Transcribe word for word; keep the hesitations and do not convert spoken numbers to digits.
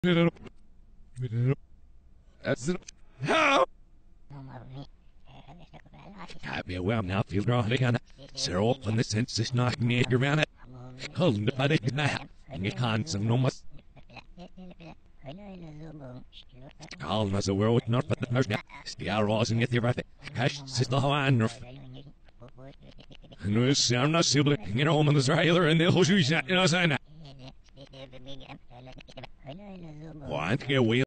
Happy well now feel drawing again. Sir open the senses not near around it. Hold the body now. And you can't some no much. All as a world not but the nurse. The arrows and get your right. Cash is the Hawaiian. No, I'm not sibling. You know, I'm the trailer and they'll shoot you. You know, saying that. Want to get away.